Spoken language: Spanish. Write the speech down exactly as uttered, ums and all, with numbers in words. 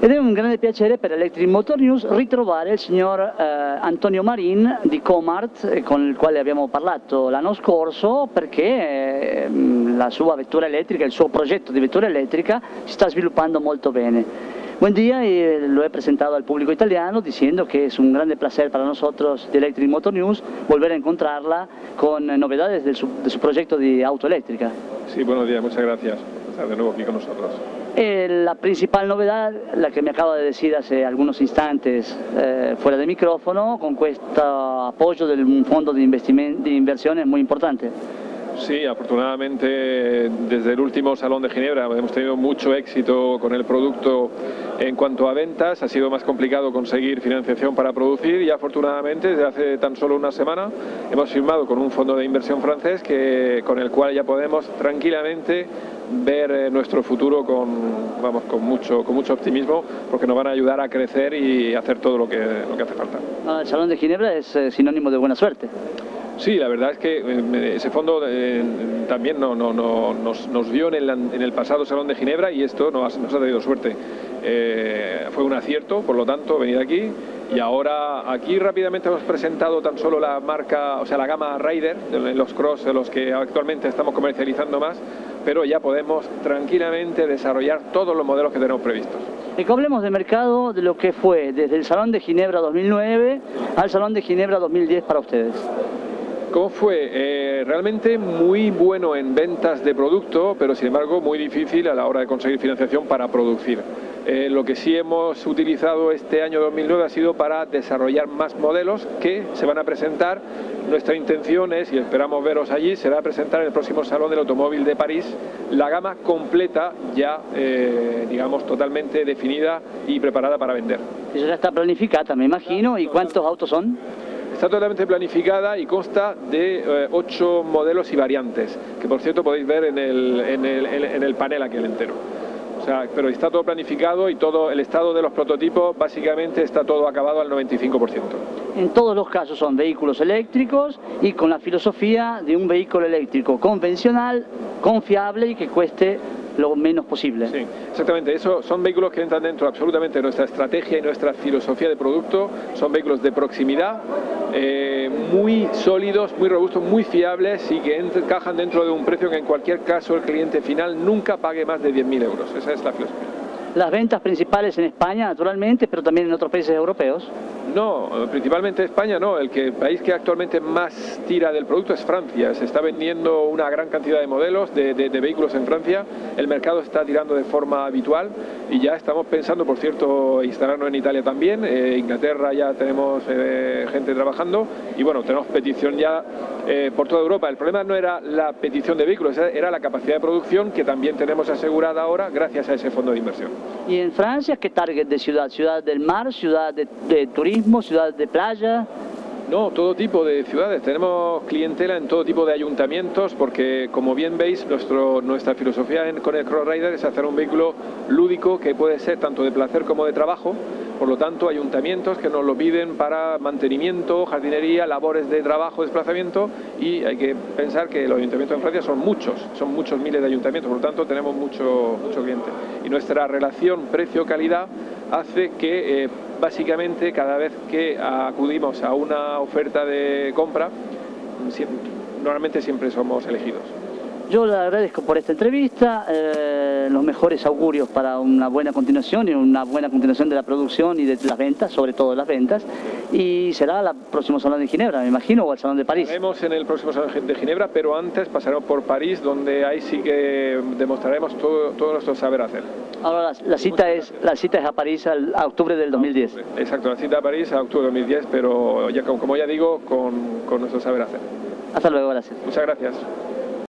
Ed è un grande piacere per Electric Motor News ritrovare il signor eh, Antonio Marin di Comart, con il quale abbiamo parlato l'anno scorso, perché eh, la sua vettura elettrica, il suo progetto di vettura elettrica si sta sviluppando molto bene. Buen día, y lo he presentado al público italiano diciendo que es un grande placer para nosotros de Electric Motor News volver a encontrarla con novedades de su, de su proyecto de auto eléctrica. Sí, buenos días, muchas gracias por estar de nuevo aquí con nosotros. Eh, la principal novedad, la que me acaba de decir hace algunos instantes eh, fuera de micrófono, con este apoyo de un fondo de, de inversiones muy importante. Sí, afortunadamente desde el último Salón de Ginebra hemos tenido mucho éxito con el producto en cuanto a ventas. Ha sido más complicado conseguir financiación para producir y afortunadamente desde hace tan solo una semana hemos firmado con un fondo de inversión francés que, con el cual ya podemos tranquilamente ver nuestro futuro con, vamos, con, mucho, con mucho optimismo, porque nos van a ayudar a crecer y hacer todo lo que, lo que hace falta. El Salón de Ginebra es eh, sinónimo de buena suerte. Sí, la verdad es que eh, ese fondo eh, también no, no, no, nos, nos vio en el, en el pasado Salón de Ginebra y esto nos ha, nos ha traído suerte. Eh, fue un acierto, por lo tanto, venir aquí. Y ahora aquí rápidamente hemos presentado tan solo la marca, o sea, la gama Raider, los Cross, de los que actualmente estamos comercializando más, pero ya podemos tranquilamente desarrollar todos los modelos que tenemos previstos. Y que hablemos de mercado, de lo que fue desde el Salón de Ginebra dos mil nueve al Salón de Ginebra dos mil diez para ustedes. ¿Cómo fue? Eh, realmente muy bueno en ventas de producto, pero sin embargo muy difícil a la hora de conseguir financiación para producir. Eh, lo que sí hemos utilizado este año dos mil nueve ha sido para desarrollar más modelos que se van a presentar. Nuestra intención es, y esperamos veros allí, será presentar en el próximo Salón del Automóvil de París la gama completa ya, eh, digamos, totalmente definida y preparada para vender. Eso ya está planificada, me imagino. ¿Y cuántos autos son? Está totalmente planificada y consta de eh, ocho modelos y variantes, que por cierto podéis ver en el, en el, en el panel aquel entero. O sea, pero está todo planificado y todo el estado de los prototipos básicamente está todo acabado al noventa y cinco por ciento. En todos los casos son vehículos eléctricos y con la filosofía de un vehículo eléctrico convencional, confiable y que cueste lo menos posible. Sí, exactamente. Eso son vehículos que entran dentro absolutamente de nuestra estrategia y nuestra filosofía de producto. Son vehículos de proximidad, eh, muy sólidos, muy robustos, muy fiables y que encajan dentro de un precio que en cualquier caso el cliente final nunca pague más de diez mil euros. Esa es la filosofía. Las ventas principales en España, naturalmente, pero también en otros países europeos. No, principalmente España no. El, que, el país que actualmente más tira del producto es Francia. Se está vendiendo una gran cantidad de modelos de, de, de vehículos en Francia. El mercado está tirando de forma habitual y ya estamos pensando, por cierto, instalarnos en Italia también. Eh, Inglaterra ya tenemos eh, gente trabajando y bueno, tenemos petición ya eh, por toda Europa. El problema no era la petición de vehículos, era la capacidad de producción que también tenemos asegurada ahora gracias a ese fondo de inversión. ¿Y en Francia qué target de ciudad? ¿Ciudad del mar, ciudad de, de turismo, ciudad de playa? No, todo tipo de ciudades. Tenemos clientela en todo tipo de ayuntamientos porque, como bien veis, nuestro, nuestra filosofía en, con el Cross Rider es hacer un vehículo lúdico que puede ser tanto de placer como de trabajo. Por lo tanto, ayuntamientos que nos lo piden para mantenimiento, jardinería, labores de trabajo, desplazamiento, y hay que pensar que los ayuntamientos en Francia son muchos, son muchos miles de ayuntamientos, por lo tanto tenemos mucho, mucho cliente. Y nuestra relación precio-calidad hace que eh, básicamente cada vez que acudimos a una oferta de compra, siempre, normalmente siempre somos elegidos. Yo le agradezco por esta entrevista, eh, los mejores augurios para una buena continuación y una buena continuación de la producción y de las ventas, sobre todo de las ventas, y será el próximo Salón de Ginebra, me imagino, o el Salón de París. Estaremos en el próximo Salón de Ginebra, pero antes pasaremos por París, donde ahí sí que demostraremos todo, todo nuestro saber hacer. Ahora la, la, cita es, la cita es a París al, a octubre del dos mil diez. Exacto, la cita a París a octubre del dos mil diez, pero ya, como ya digo, con, con nuestro saber hacer. Hasta luego, gracias. Muchas gracias.